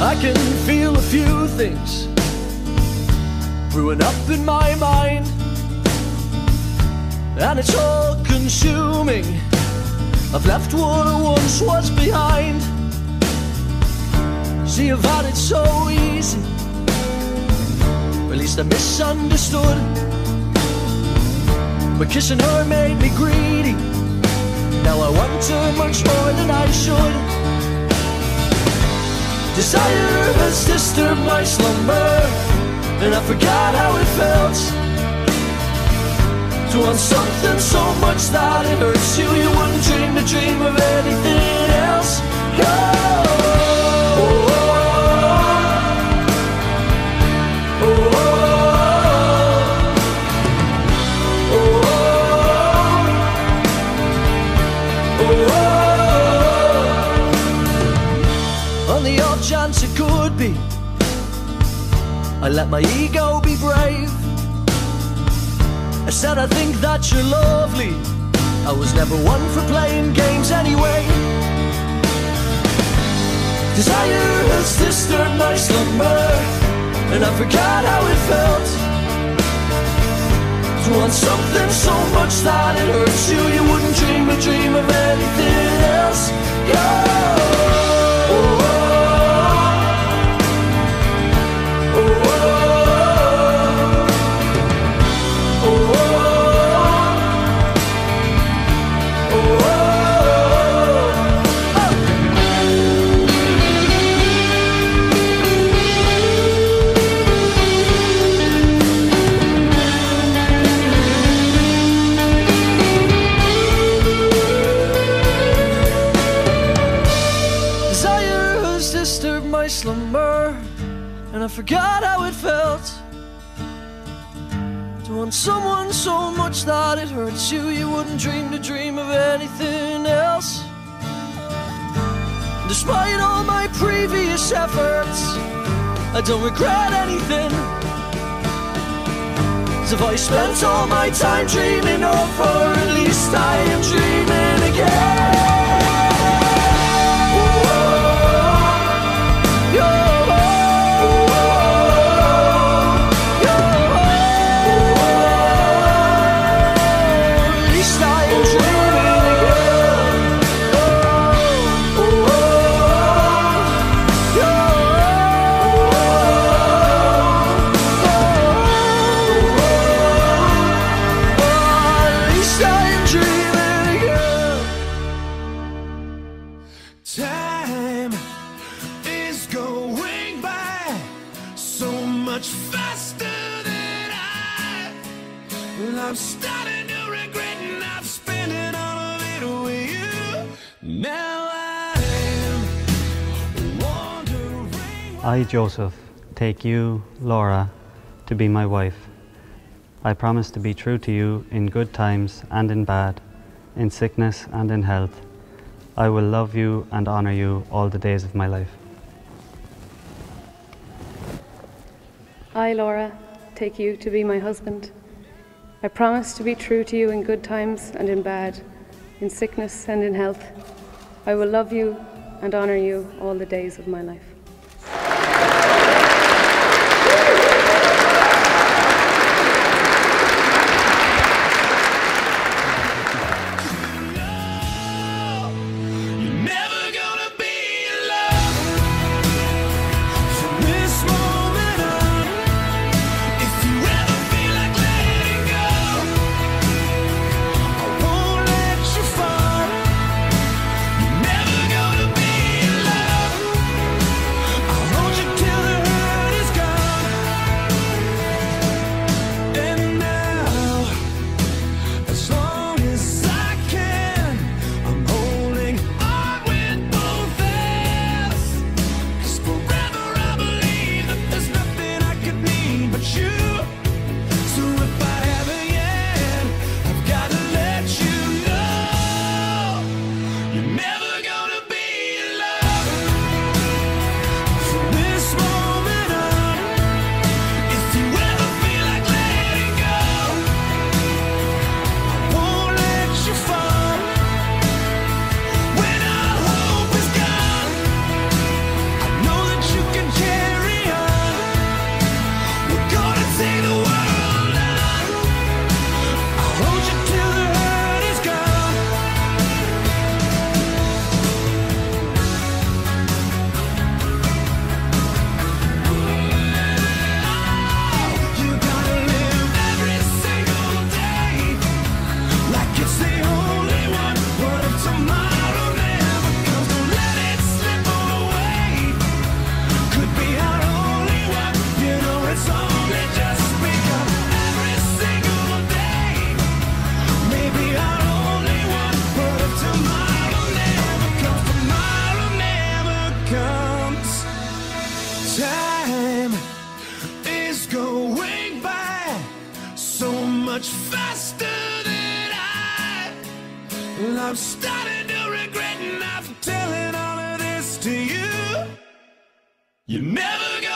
I can feel a few things brewing up in my mind, and it's all consuming. I've left what once was behind. See, I've had it so easy, at least I misunderstood. But kissing her made me greedy. Now I want her much more than I should. Desire has disturbed my slumber, and I forgot how it felt to want something so much that it hurts you. You wouldn't dream to dream of anything else. Oh, oh, oh, oh, oh, oh. On the off chance it could be, I let my ego be brave. I said I think that you're lovely. I was never one for playing games anyway. Desire has disturbed my slumber, and I forgot how it felt to want something so much that it hurts you. You wouldn't dream a dream of anything else. Oh, oh, oh, oh, oh. Slumber, and I forgot how it felt to want someone so much that it hurts you. You wouldn't dream to dream of anything else. Despite all my previous efforts, I don't regret anything. 'Cause if I spent all my time dreaming of her, at least I am dreaming again. Time is going by so much faster than I'm starting to regret not spending all of it with you. Now I'm wondering. I, Joseph, take you, Laura, to be my wife. I promise to be true to you in good times and in bad, in sickness and in health. I will love you and honor you all the days of my life. I, Laura, take you to be my husband. I promise to be true to you in good times and in bad, in sickness and in health. I will love you and honor you all the days of my life. Till the Time is going by so much faster than I'm starting to regret not telling all of this to you. You never got